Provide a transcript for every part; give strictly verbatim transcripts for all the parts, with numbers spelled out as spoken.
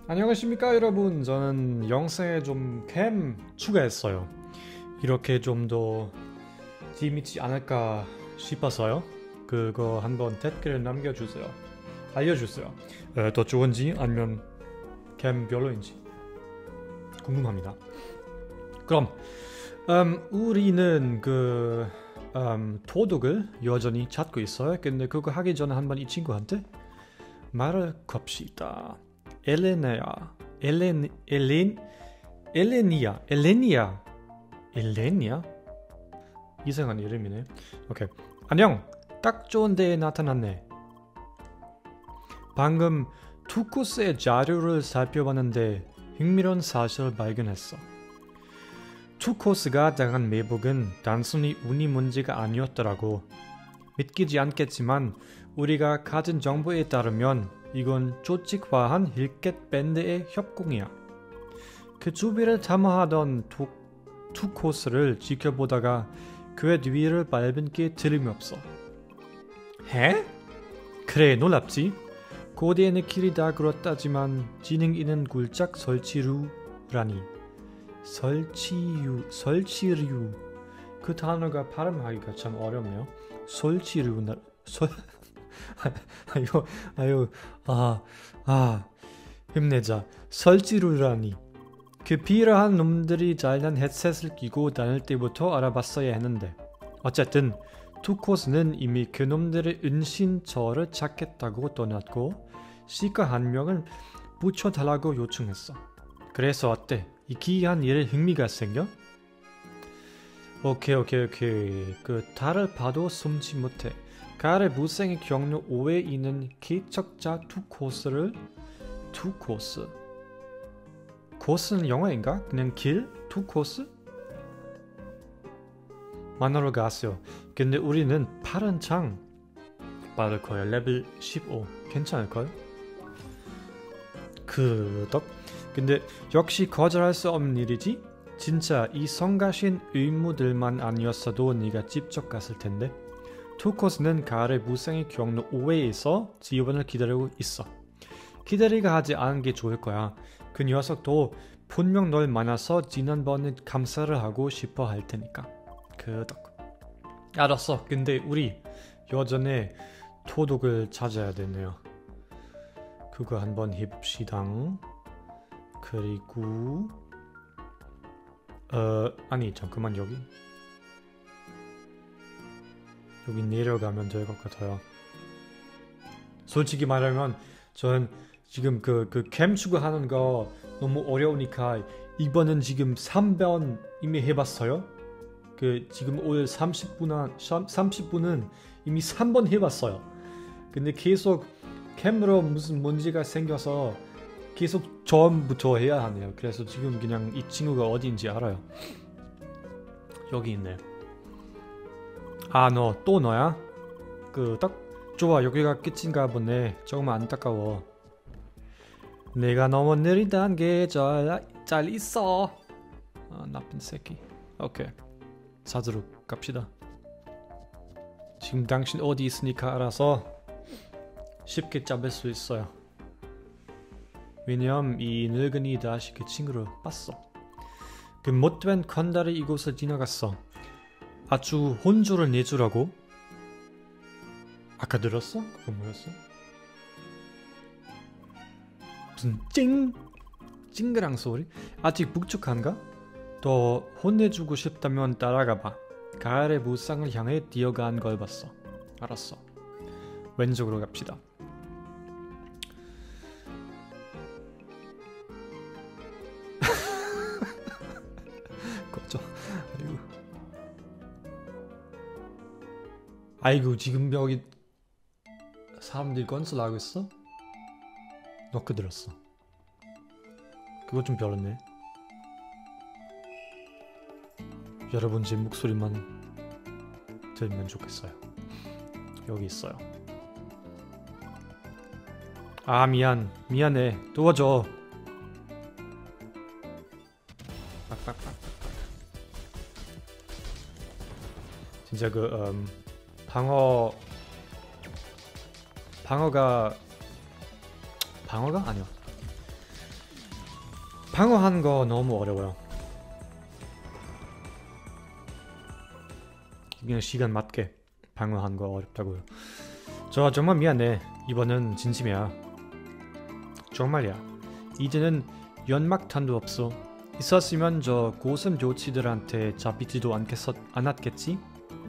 안녕하십니까 여러분. 저는 영상에 좀 캠 추가했어요. 이렇게 좀 더 재밌지 않을까 싶어서요. 그거 한번 댓글 남겨주세요. 알려주세요. 에, 더 좋은지 아니면 캠 별로인지 궁금합니다. 그럼 음, 우리는 그 음, 도둑을 여전히 찾고 있어요. 근데 그거 하기 전에 한번 이 친구한테 말을 겁시다. 엘레나야, 엘렌, 엘렌, 엘레니아, 엘레니아, 엘레니아? 이상한 이름이네. 오케이. 안녕. 딱 좋은 데에 나타났네. 방금 투코스의 자료를 살펴봤는데 흥미로운 사실을 발견했어. 투코스가 당한 매복은 단순히 운이 문제가 아니었더라고. 믿기지 않겠지만 우리가 가진 정보에 따르면 이건 조직화한 힐켓 밴드의 협공이야. 그 주비를 탐험하던 투, 투코스를 지켜보다가 그의 뒤를 밟은 게 틀림없어. 해? 그래, 놀랍지? 고대에는 길이 다 그렇다지만 지능 있는 굴짝 설치류라니. 설치유, 설치류. 그 단어가 발음하기가 참 어렵네요. 설치류, 나, 설... 아유, 아유, 아, 아, 힘내자. 설치류라니. 그 비열한 놈들이 잘난 헤드셋을 끼고 다닐 때부터 알아봤어야 했는데. 어쨌든 투코스는 이미 그 놈들의 은신처를 찾겠다고 떠났고 시가 한 명을 붙여달라고 요청했어. 그래서 어때? 이 기이한 일에 흥미가 생겨? 오케이 오케이 오케이. 그 달을 봐도 숨지 못해. 가을의 무생의 경로 오에 있는 개척자 투코스를 투코스 코스는 영어인가? 그냥 길? 투코스? 만나러 갔어요. 근데 우리는 파란 창 받을 거예요. 레벨 십오. 괜찮을걸? 그덕? 근데 역시 거절할 수 없는 일이지? 진짜 이 성가신 의무들만 아니었어도 네가 직접 갔을 텐데. 투코스는 가을의 무쌍의 경로 오회에서 지원을 기다리고 있어. 기다리가 하지 않은 게 좋을 거야. 그 녀석도 분명 널 만나서 지난번에 감사를 하고 싶어 할 테니까. 그덕. 알았어. 근데 우리 여전히 도둑을 찾아야 되네요. 그거 한번 해봅시다. 그리고 어 아니 잠깐만 여기 여기 내려가면 될 것 같아요. 솔직히 말하면 저는 지금 그, 그 캠 추가하는 거 너무 어려우니까 이번은 지금 삼 번 이미 해봤어요. 그 지금 오늘 삼십 분, 삼십 분은 이미 삼 번 해봤어요. 근데 계속 캠으로 무슨 문제가 생겨서 계속 처음부터 해야 하네요. 그래서 지금 그냥 이 친구가 어디인지 알아요. 여기 있네. 아, 너 또 너야? 그 딱 좋아. 여기가 끝인가 보네. 조금 안타까워. 내가 너무 느리단 게 잘 있어. 아, 나쁜 새끼. 오케이. 찾으러 갑시다. 지금 당신 어디 있으니까 알아서 쉽게 잡을 수 있어요. 왜냐면 이 늙은이 다시 그 친구를 봤어. 그 못된 건달이 이곳을 지나갔어. 아주 혼주를 내주라고? 아까 들었어? 그거 뭐였어? 무슨 찡! 찡그랑 소리? 아직 묵직한가? 더 혼내주고 싶다면 따라가봐. 가을의 무쌍을 향해 뛰어간 걸 봤어. 알았어. 왼쪽으로 갑시다. 꺼져. 아이고. 아이고 지금 여기 사람들이 건설하고 있어? 너그 들었어. 그거 좀 별로네. 여러분 제 목소리만 들으면 좋겠어요. 여기 있어요. 아 미안 미안해 도와줘. 빡빡빡. 진짜 그 음, 방어 방어가 방어가 아니야. 방어하는 거 너무 어려워요. 그냥 시간 맞게 방어하는 거 어렵다고요. 저 정말 미안해. 이번엔 진심이야. 정말이야. 이제는 연막탄도 없어. 있었으면 저 고슴 조치들한테 잡히지도 않겠어, 않았겠지?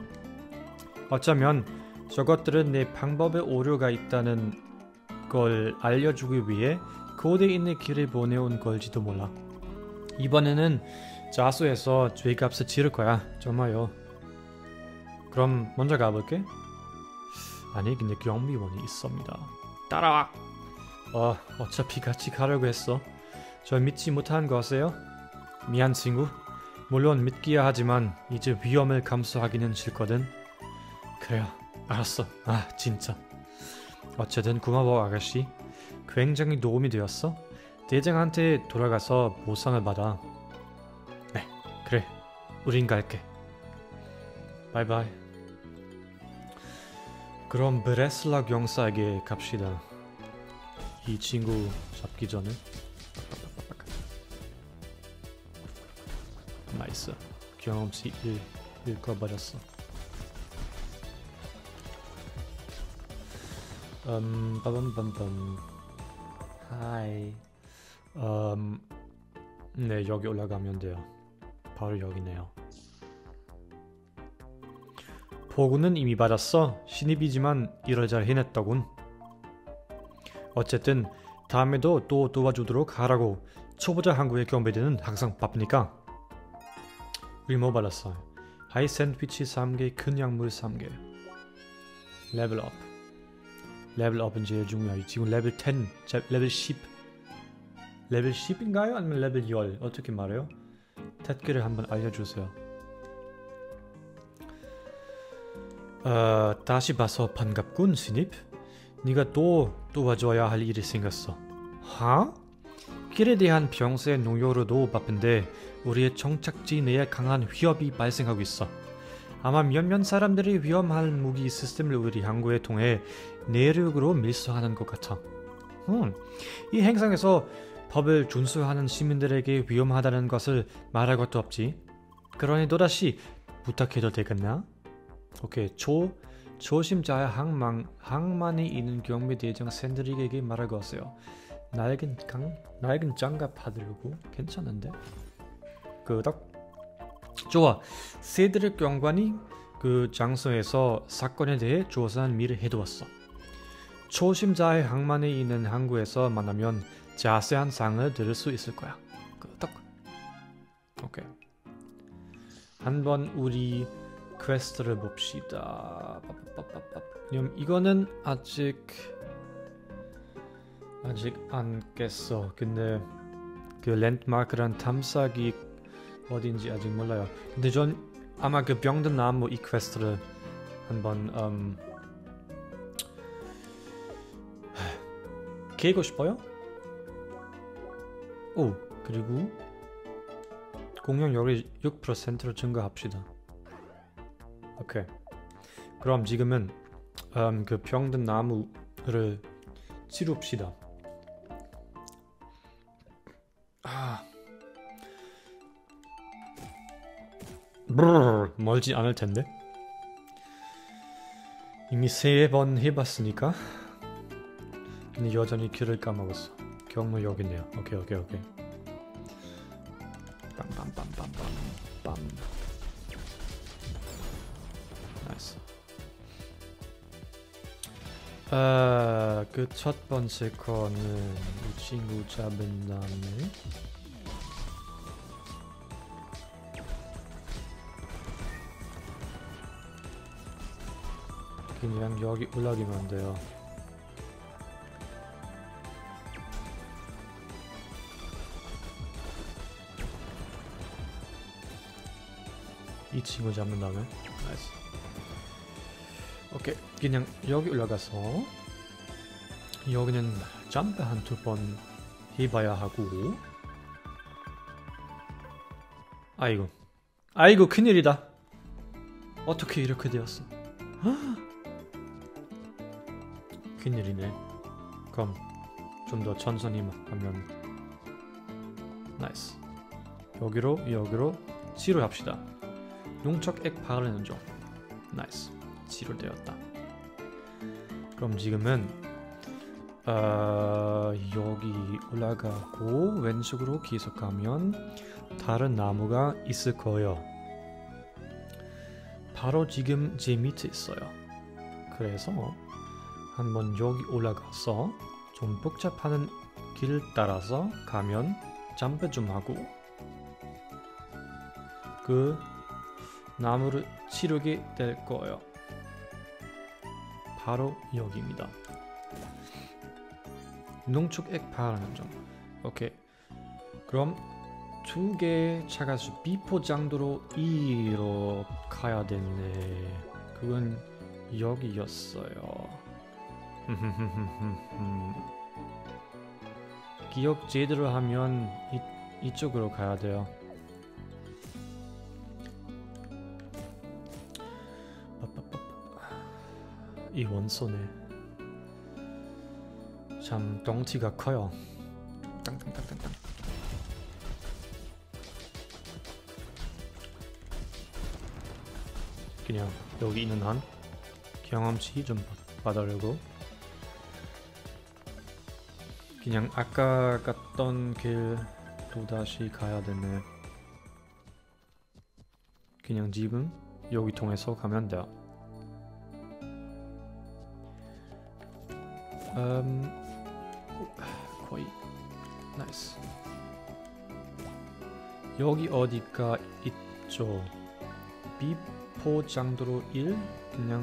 어쩌면 저것들은 내 방법에 오류가 있다는 걸 알려주기 위해 고대인의 길을 보내온 걸지도 몰라. 이번에는 자수해서 죄값을 치를 거야. 정말요. 그럼 먼저 가볼게. 아니 근데 경비원이 있습니다. 따라와. 어 어차피 같이 가려고 했어. 절 믿지 못한 거세요? 미안 친구. 물론 믿기야 하지만 이제 위험을 감수하기는 싫거든. 그래요. 알았어. 아 진짜. 어쨌든 고마워 아가씨. 굉장히 도움이 되었어. 대장한테 돌아가서 보상을 받아. 네 그래. 우린 갈게. 바이바이. 그럼 브레슬라 경사에게 갑시다. 이 친구 잡기 전에. 나이스. 경험치 일 읽어버렸어. 음, 빠밤밤밤. 하이. 음, 네, 여기 올라가면 돼요. 바로 여기네요. 보고는 이미 받았어. 신입이지만 일을 잘 해냈더군. 어쨌든 다음에도 또 도와주도록 하라고. 초보자 항구의 경비대는 항상 바쁘니까. 우리 뭐 받았어? 하이 샌드위치 삼 개, 큰 약물 삼 개. 레벨업. 레벨업은 제일 중요하지. 지금 레벨 십, 레벨 십. 레벨 십인가요? 아니면 레벨 십? 어떻게 말해요? 댓글을 한번 알려주세요. 어, 다시 봐서 반갑군 신입. 네가 또 도와줘야 할 일이 생겼어. 하? 길에 대한 평소의 농요로도 바쁜데 우리의 정착지 내에 강한 위협이 발생하고 있어. 아마 몇몇 사람들이 위험한 무기 시스템을 우리 항구에 통해 내륙으로 밀수하는 것 같아. 음, 이 행성에서 법을 준수하는 시민들에게 위험하다는 것을 말할 것도 없지. 그러니 또다시 부탁해도 되겠나? 오케이. 초, 조심자의 항만, 항만이 있는 경비대장 샌드릭에게 말할 것이요. 낡은 강, 낡은 장갑 받으려고? 괜찮은데? 끄덕. 좋아. 샌드릭 경관이 그 장소에서 사건에 대해 조사한 미를 해두었어. 초심자의 항만에 있는 항구에서 만나면 자세한 사항을 들을 수 있을 거야. 끄덕. 오케이. 한번 우리 퀘스트를 봅시다. 그럼 이거는 아직 아직 안 깼어. 근데 그 랜드마크란 탐사기 어딘지 아직 몰라요. 근데 전 아마 그 병든 나무 이 퀘스트를 한번 음, 깨고 싶어요? 오 그리고 공격력을 육 퍼센트로 증가합시다. 오케이. 그럼 지금은 음, 그 병든 나무를 치룹시다. 아, 브르르, 멀지 않을 텐데. 이미 세 번 해봤으니까. 근데 여전히 길을 까먹었어. 경로 여기 있네요. 오케이 오케이 오케이. 빰빰빰빰빰빰. 나이스. 아, 그 첫 번째 거는 이 친구 잡은 다음에 그냥 여기 올라가면 돼요. 이 친구 잡는 다음에 나이스. 오케이. 그냥 여기 올라가서 여기는 점프 한 두 번 해봐야 하고. 아이고 아이고 큰일이다. 어떻게 이렇게 되었어? 큰일이네. 그럼 좀 더 천천히 하면 나이스. 여기로 여기로 치료합시다. 농축액 바르는 중. 나이스. 치료되었다. 그럼 지금은 어, 여기 올라가고 왼쪽으로 계속 가면 다른 나무가 있을 거예요. 바로 지금 제 밑에 있어요. 그래서 한번 여기 올라가서 좀 복잡한 길 따라서 가면 점프 좀 하고 그 나무를 치르게 될 거예요. 바로 여기입니다. 농축액 바르는 중. 오케이. 그럼 두 개 차가수 비포장도로 이로 가야 되네. 그건 여기였어요. 기억 제대로 하면 이, 이쪽으로 가야 돼요. 이 원소네. 참 덩치가 커요. 땅땅땅땅땅. 그냥 여기 있는 한 경험치 좀 받으려고 그냥 아까 갔던 길 또다시 가야 되네. 그냥 지금 여기 통해서 가면 돼요. 음, 거의 나이스. 여기 어디가 있죠? 비포장도로 일 그냥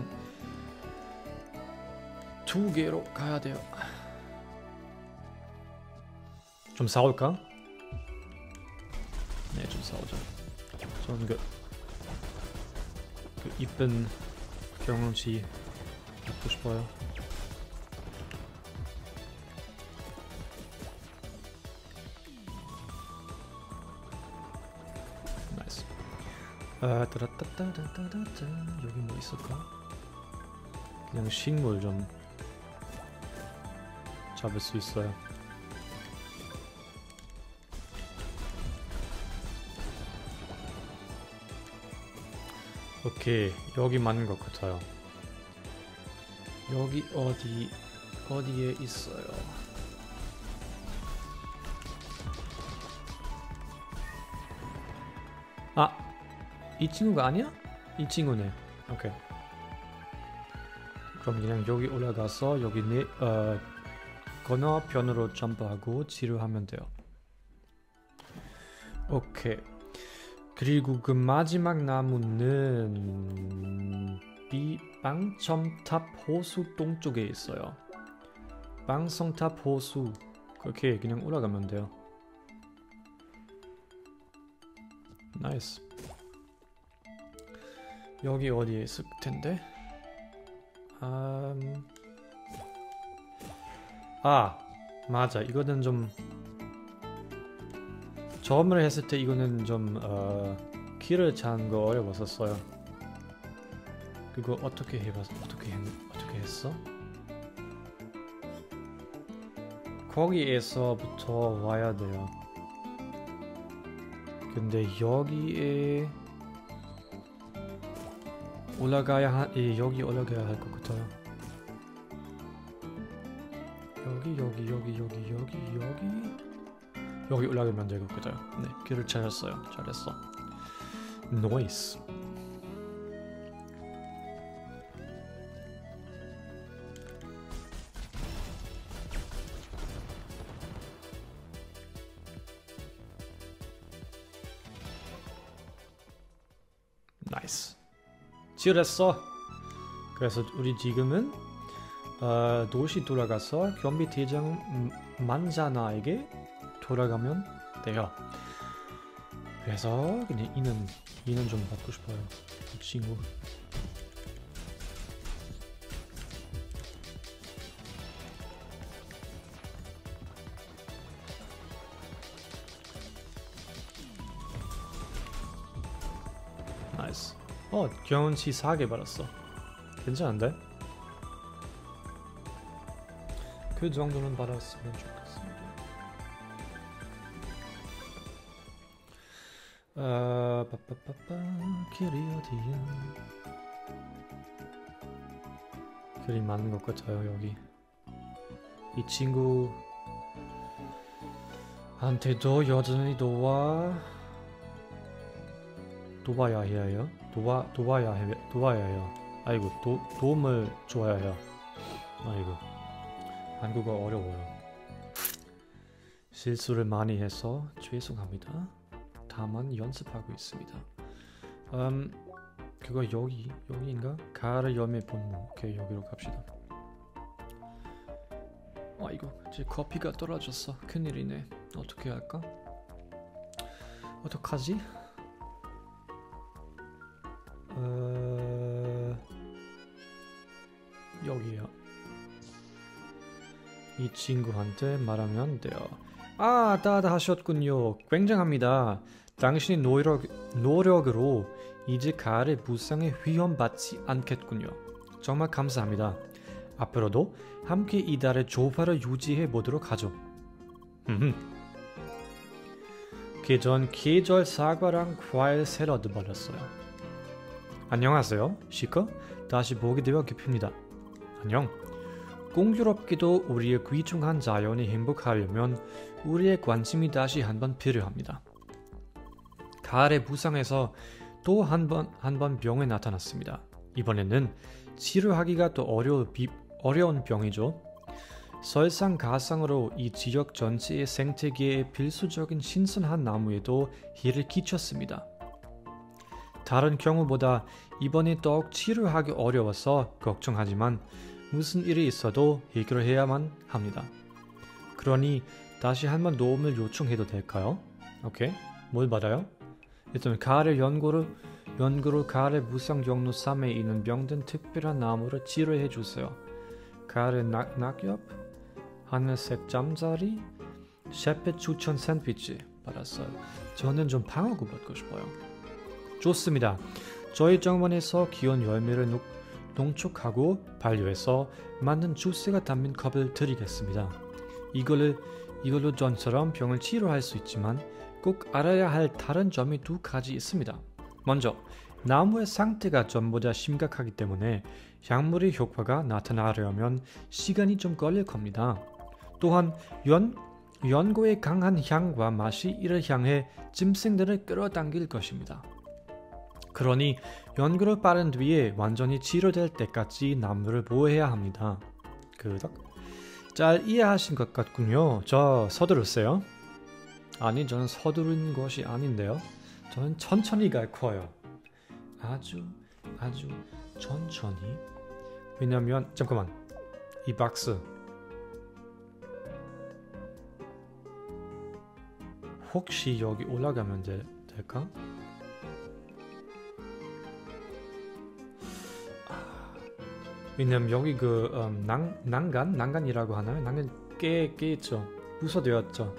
두 개로 가야 돼요. 좀 싸울까? 네, 좀 싸우자. 저는 그, 그 이쁜 경험치 갖고 싶어요. 나이스. 아, 따라따따따따따. 여기 뭐 있을까? 그냥 식물 좀 잡을 수 있어요. 오케이, 여기 맞는 것 같아요. 여기 어디 어디에 있어요? 아, 이 친구가 아니야? 이 친구네. 오케이. 그럼 그냥 여기 올라가서 여기 네 어, 건너편으로 점프하고 치료하면 돼요. 오케이. 그리고 그 마지막 나무는 비방첨탑 호수 동쪽에 있어요. 방성탑 호수. 그렇게 그냥 올라가면 돼요. 나이스. 여기 어디에 있을 텐데? 음... 아, 맞아. 이거는 좀 처음에 했을 때 이거는 좀 어, 길을 찾는 거 어려웠었어요. 그거 어떻게 해봤 어떻게 했 어떻게 했어? 거기에서부터 와야 돼요. 근데 여기에 올라가야 하, 예, 여기 올라가야 할 것 같아요. 여기 여기 여기 여기 여기 여기 여기 올라가면 될 것 같아요. 네, 길을 찾았어요. 잘했어. 노이스. 나이스. 지었어. 그래서 우리 지금은 어, 도시 돌아가서 경비 대장 만자나에게 돌아가면 돼요. 그래서 그냥 이는 이는 좀 받고 싶어요. 이 친구. 나이스. 어, 경험치 사 개 받았어. 괜찮은데? 그 정도는 받았으면 좋겠습니다. 아, 빠빠빠빠 길이 어디야? 길이 많은 것 같아요 여기. 이 친구 한테도 여전히 도와 도와야 해요. 도와 도와야 해 도와야 해요. 아이고 도 도움을 줘야 해요. 아이고 한국어 어려워요. 실수를 많이 해서 죄송합니다. 다만 연습하고 있습니다. 음 그거 여기 여기인가? 가을 여매 본무. 오케이 여기로 갑시다. 아이고 제 커피가 떨어졌어. 큰일이네. 어떻게 할까? 어떡하지? 어... 여기요. 이 친구한테 말하면 돼요. 아, 따뜻하셨군요. 굉장합니다. 당신의 노력, 노력으로 이제 가을의 부상에 위험받지 않겠군요. 정말 감사합니다. 앞으로도 함께 이달의 조화를 유지해 보도록 하죠. 그전 계절 사과랑 과일 샐러드 받았어요. 안녕하세요. 시커? 다시 보게 되어 기쁩니다. 안녕. 공교롭게도 우리의 귀중한 자연이 행복하려면 우리의 관심이 다시 한번 필요합니다. 가을의 부상에서 또 한 번 한 번 병에 나타났습니다. 이번에는 치료하기가 더 어려운, 비, 어려운 병이죠. 설상가상으로 이 지역 전체의 생태계에 필수적인 신선한 나무에도 해를 끼쳤습니다. 다른 경우보다 이번에 더욱 치료하기 어려워서 걱정하지만 무슨 일이 있어도 해결해야만 합니다. 그러니 다시 한번 도움을 요청해도 될까요? 오케이. 뭘 받아요? 일단 가을의 연고를 연구로 가을의 무상 경로 삼에 있는 병든 특별한 나무를 치료해 주세요. 가을의 낙, 낙엽, 하늘색 잠자리, 셰프 추천 샌드위치 받았어요. 저는 좀 방어구 받고 싶어요. 좋습니다. 저희 정원에서 귀여운 열매를 농, 농축하고 반려해서 만든 주스가 담긴 컵을 드리겠습니다. 이걸로, 이걸로 전처럼 병을 치료할 수 있지만 꼭 알아야 할 다른 점이 두 가지 있습니다. 먼저, 나무의 상태가 전보다 심각하기 때문에 약물의 효과가 나타나려면 시간이 좀 걸릴 겁니다. 또한 연, 연고의 강한 향과 맛이 이를 향해 짐승들을 끌어당길 것입니다. 그러니 연고를 빠른 뒤에 완전히 치료될 때까지 나무를 보호해야 합니다. 그닥? 잘 이해하신 것 같군요. 저 서두르세요. 아니, 저는 서두른 것이 아닌데요. 저는 천천히 갈 거예요. 아주 아주 천천히. 왜냐면 잠깐만, 이 박스 혹시 여기 올라가면 되, 될까? 아, 왜냐면 여기 그 음, 난, 난간? 난간이라고 하나요? 난간 깨, 깨있죠. 부서되었죠.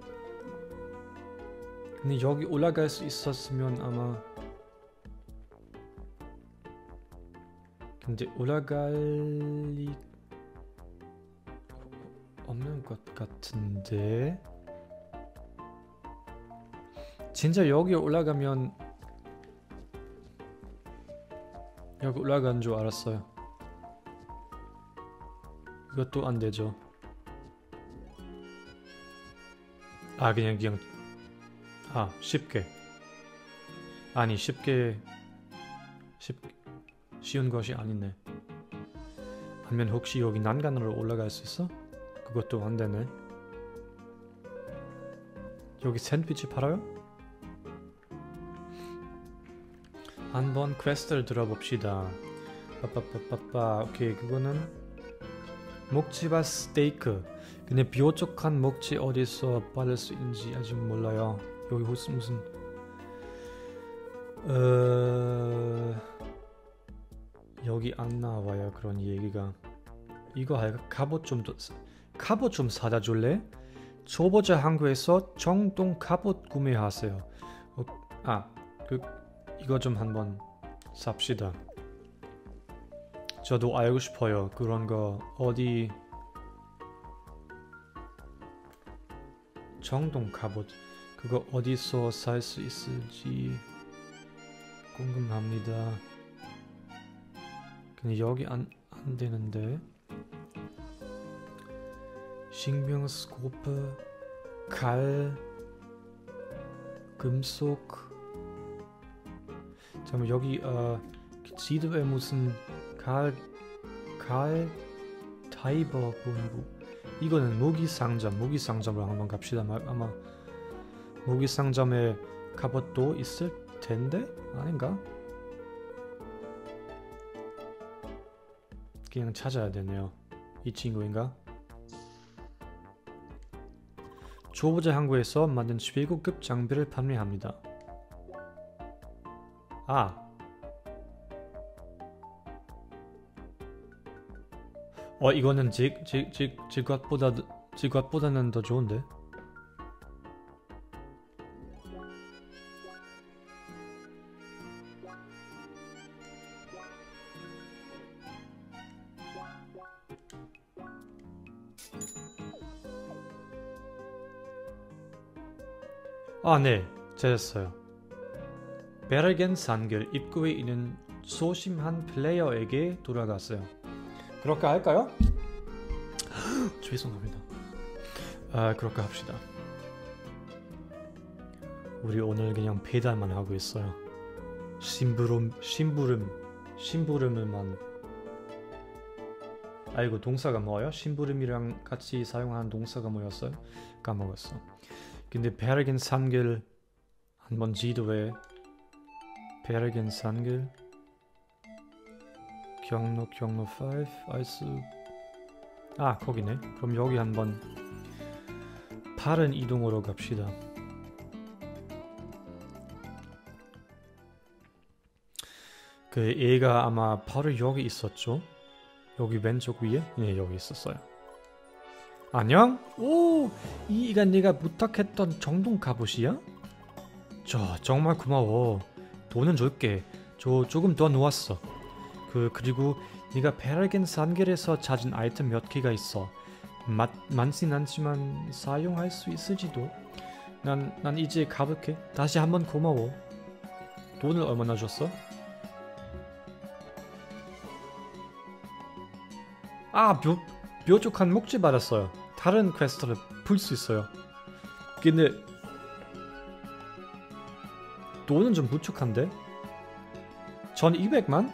근데 여기 올라갈 수 있었으면 아마 근데 올라갈 리 없는 것 같은데 진짜 여기 올라가면 여기 올라가는 줄 알았어요. 이것도 안 되죠. 아 그냥 그냥 아 쉽게 아니 쉽게 쉽 쉬운 것이 아니네. 아니면 혹시 여기 난간으로 올라갈 수 있어? 그것도 안 되네. 여기 샌드위치 팔아요? 한번 퀘스트를 들어봅시다. 빠빠빠빠빠. 오케이, 그거는 목치밥 스테이크. 근데 뾰족한 목치 어디서 받을 수 있는지 아직 몰라요. 여기 무슨 무슨 어... 여기 안 나와요. 그런 얘기가. 이거 할까? 갑옷 좀 더, 갑옷 좀 사다 줄래? 초보자 항구에서 정동 갑옷 구매하세요. 어, 아, 그 이거 좀 한번 삽시다. 저도 알고 싶어요. 그런 거 어디 정동 갑옷 그거 어디서 살 수 있을지 궁금합니다. 근데 여기 안, 안 되는데. 식명스코프, 칼, 금속. 잠깐만 여기 어 지도에 무슨 칼, 칼, 타이버 본부. 이거는 무기 상점, 무기 상점으로 한번 갑시다. 아마 무기 상점에 갑옷도 있을 텐데 아닌가? 그냥 찾아야 되네요. 이 친구인가? 초보자 항구에서 만든 최고급 장비를 판매합니다. 아, 어 이거는 제 것보다 제 것보다는 더 좋은데. 아, 네, 찾았어요. 베르겐 산길 입구에 있는 소심한 플레이어에게 돌아갔어요. 그렇게 할까요? 죄송합니다. 아, 그렇게 합시다. 우리 오늘 그냥 배달만 하고 있어요. 심부름, 심부름, 심부름을만. 아, 이거 동사가 뭐예요? 심부름이랑 같이 사용하는 동사가 뭐였어요? 까먹었어. 근데 베르겐 산길 한번 지도에 베르겐 산길 경로 경로 오 알수. 아, 거기네. 그럼 여기 한번 빠른 이동으로 갑시다. 그 애가 아마 바로 여기 있었죠? 여기 왼쪽 위에? 네, 여기 있었어요. 안녕? 오, 이가 내가 부탁했던 정동 갑옷이야? 저 정말 고마워. 돈은 줄게. 저 조금 더 놓았어. 그 그리고 네가 베르겐 산길에서 찾은 아이템 몇 개가 있어. 맛, 많진 않지만 사용할 수 있을지도. 난, 난 이제 가볼게. 다시 한번 고마워. 돈을 얼마나 줬어? 아, 묘, 뾰족한 목재 받았어요. 다른 퀘스트를 풀 수 있어요. 근데 돈은 좀 부족한데? 천이백만?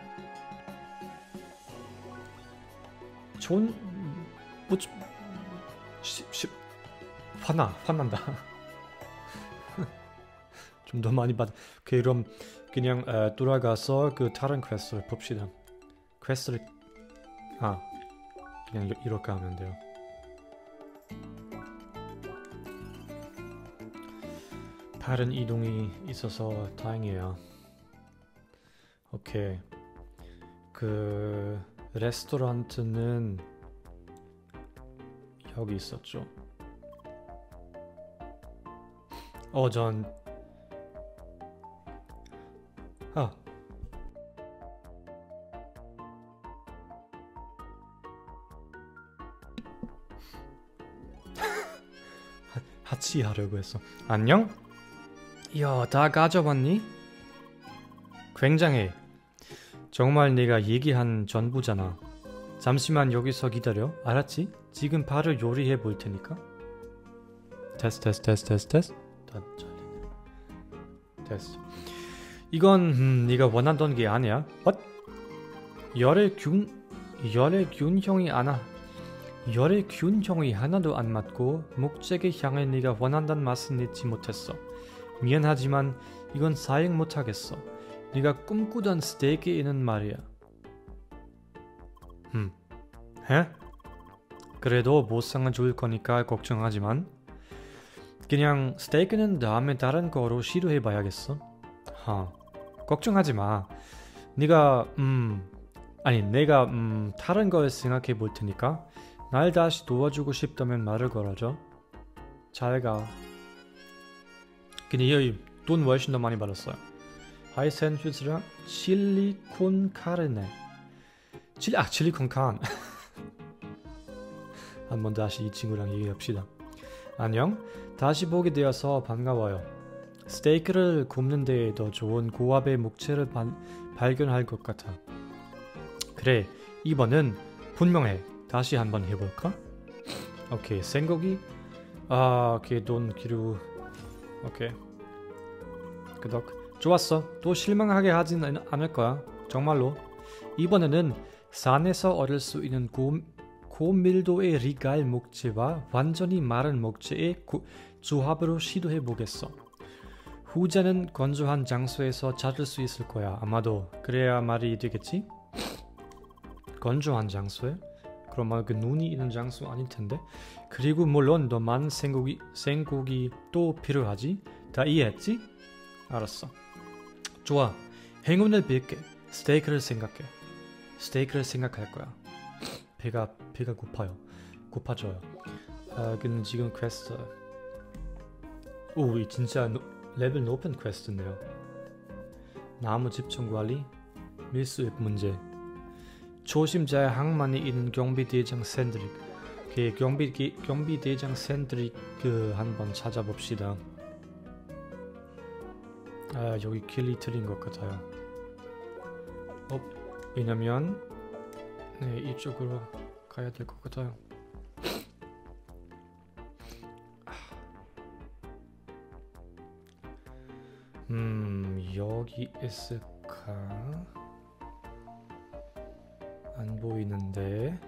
전... 뭐... 시... 시... 화나, 화난다. 좀 더 많이 받... 그럼 그냥 어, 돌아가서 그 다른 퀘스트를 봅시다. 퀘스트를... 아... 그냥 이렇게 하면 돼요. 다른 이동이 있어서 다행이에요. 오케이. 그... 레스토랑트는 여기 있었죠. 어, 전... 아. 같이 하려고 했어. 안녕? 이야, 다 가져왔니? 굉장해. 정말 내가 얘기한 전부잖아. 잠시만 여기서 기다려. 알았지? 지금 바로 요리해 볼 테니까. 테스트 테스트 테스트 테스트 테스트. 다 잘리네. 테스트. 이건 음, 네가 원하던 게 아니야. 엇? 열의 균 열의 균형이 하나 열의 균형이 하나도 안 맞고 목적의 향을 네가 원한다는 맛은 내지 못했어. 미안하지만 이건 사용 못하겠어. 네가 꿈꾸던 스테이크에는 말이야. 음, 해? 그래도 보상은 줄 거니까 걱정하지만 그냥 스테이크는 다음에 다른 거로 시도해봐야겠어. 하, 걱정하지 마. 네가 음 아니 내가 음 다른 걸 생각해 볼 테니까 날 다시 도와주고 싶다면 말을 걸어줘. 잘 가. 근데 여기 돈 훨씬 더 많이 받았어요. 하이 샌드위치랑 칠리 콘 카르네. 칠리 아 칠리 콘 칸. 한번 다시 이 친구랑 얘기합시다. 안녕. 다시 보게 되어서 반가워요. 스테이크를 굽는 데 더 좋은 고압의 목재를 반, 발견할 것 같아. 그래, 이번은 분명해. 다시 한번 해볼까? 오케이, 생고기. 아, 오케이, 돈 기루. 오케이. 끄덕. 좋았어. 또 실망하게 하진 않을 거야. 정말로. 이번에는 산에서 얻을 수 있는 고, 고밀도의 리갈 목재와 완전히 마른 목재의 고, 조합으로 시도해 보겠어. 후자는 건조한 장소에서 찾을 수 있을 거야. 아마도 그래야 말이 되겠지? 건조한 장소에? 그럼 그 눈이 있는 장소 아닐 텐데. 그리고 물론 더 많은 생고기, 생고기 또 필요하지? 다 이해했지? 알았어. 좋아. 행운을 빌게. 스테이크를 생각해. 스테이크를 생각할 거야. 배가 배가 고파요. 고파져요. 아, 근데 지금 퀘스트. 오, 이 진짜 노, 레벨 높은 퀘스트네요. 나무 집중 관리, 밀수입 문제. 초심자의 항만이 있는 경비대장 샌드릭. 그 경비 경비대장 샌드릭 그 한번 찾아봅시다. 아, 여기 길이 틀린 것 같아요. 어, 왜냐면 네, 이쪽으로 가야 될 것 같아요. 음, 여기 있을까? 안 보이는데.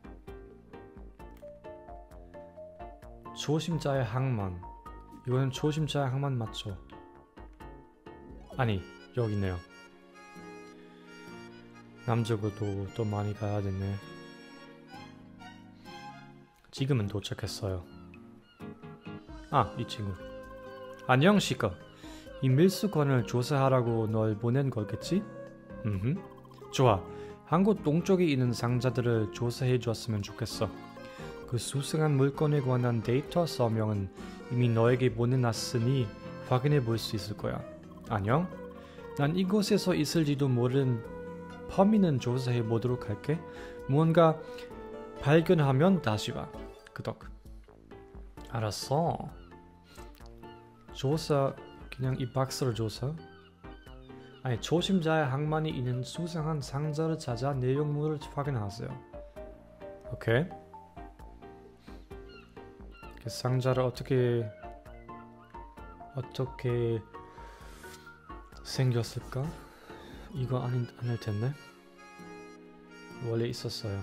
초심자의 항만. 이거는 초심자의 항만 맞죠? 아니, 여기 있네요. 남쪽으로 또 많이 가야 되네. 지금은 도착했어요. 아, 이 친구. 안녕, 시커. 이 밀수권을 조사하라고 널 보낸 거겠지? 음, 좋아. 한국 동쪽에 있는 상자들을 조사해 줬으면 좋겠어. 그 수상한 물건에 관한 데이터 서명은 이미 너에게 보내놨으니 확인해 볼 수 있을 거야. 안녕? 난 이곳에서 있을지도 모르는 범인은 조사해 보도록 할게. 무언가 발견하면 다시 와. 끄덕. 알았어. 조사, 그냥 이 박스를 조사? 아니, 초심자의 항만이 있는 수상한 상자를 찾아 내용물을 확인하세요. 오케이. 그 상자를 어떻게 어떻게 생겼을까? 이거 아니, 아닐 텐데. 원래 있었어요.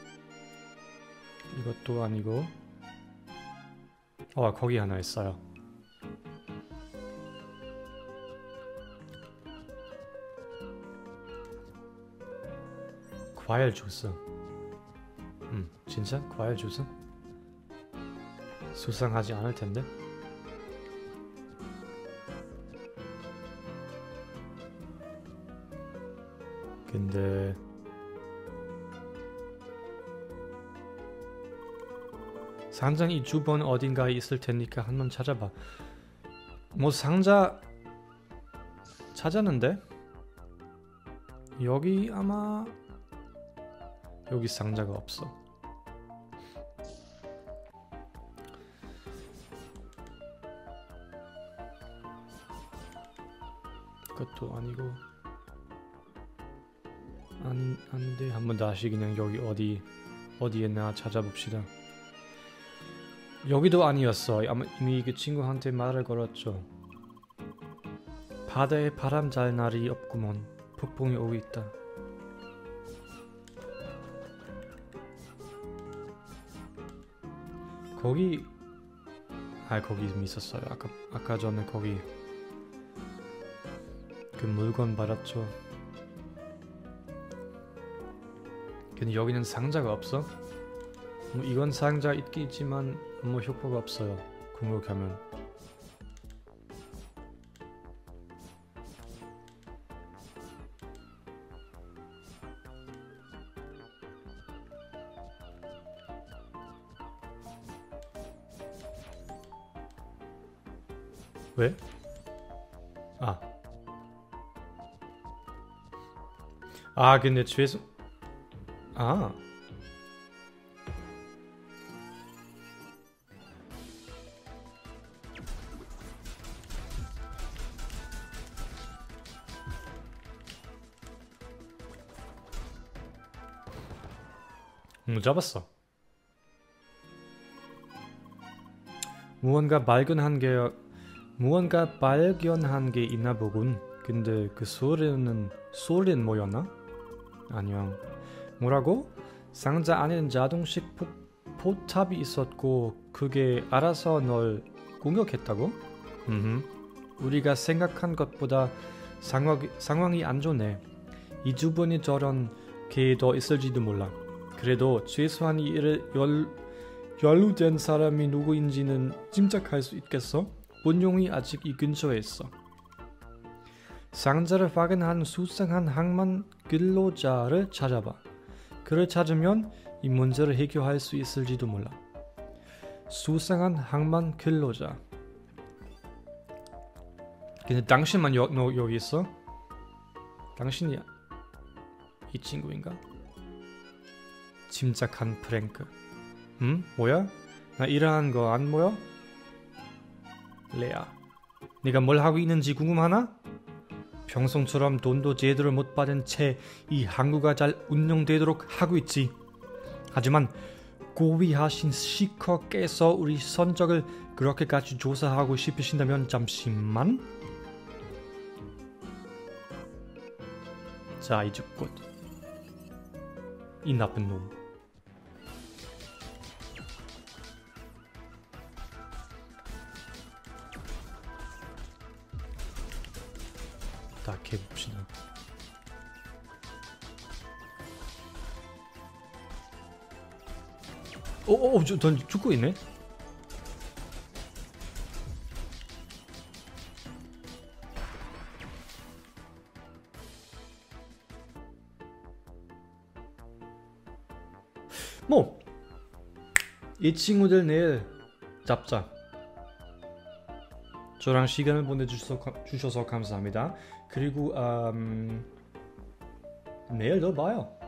이것도 아니고. 어, 거기 하나 있어요. 과일 주스. 음, 진짜? 과일 주스? 수상하지 않을 텐데. 근데 상장 이 주변 어딘가에 있을 테니까 한번 찾아봐. 뭐 상자 찾았는데? 여기 아마 여기 상자가 없어. 그것도 아니고 아니, 아닌데 한번 다시 그냥 여기 어디 어디에나 찾아봅시다. 여기도 아니었어. 아마 이미 그 친구한테 말을 걸었죠. 바다에 바람 잘 날이 없구먼. 폭풍이 오고 있다. 거기 아 거기 좀 있었어요. 아까 아까 전에 거기 그 물건 받았죠. 근데 여기는 상자가 없어. 뭐 이건 상자 있긴 있지만 뭐 효과가 없어요. 공격하면. 왜? 아. 아, 근데 죄송. 아. 응, 잡았어. 무언가 발견한 게 무언가 발견한 게 있나 보군. 근데 그 소리는 소리는 뭐였나? 안녕. 뭐라고? 상자 안에는 자동식 포, 포탑이 있었고 그게 알아서 널 공격했다고? 음. 우리가 생각한 것보다 상황, 상황이 안 좋네. 이 주변에 저런 게 더 있을지도 몰라. 그래도 최소한 이 일을 열, 연루된 사람이 누구인지는 짐작할 수 있겠어? 본용이 아직 이 근처에 있어. 상자를 확인한 수상한 항만 근로자를 찾아봐. 그를 찾으면 이 문제를 해결할 수 있을지도 몰라. 수상한 항만 근로자. 근데 당신만 여, 너 여기 있어? 당신이 이 친구인가? 침착한 프랭크. 응? 뭐야? 나 일하는 거 안 보여? 레아, 네가 뭘 하고 있는지 궁금하나? 평소처럼 돈도 제대로 못 받은 채 이 항구가 잘 운영되도록 하고 있지. 하지만 고위하신 시커께서 우리 선적을 그렇게까지 조사하고 싶으신다면 잠시만. 자, 이제 곧. 이 나쁜 놈. 다 캐봅시다. 오오, 저, 전 죽고 있네. 뭐 이 친구들 내일 잡자. 저랑 시간을 보내주셔서 주셔서 감사합니다. 그리고 음, 내일 더 봐요.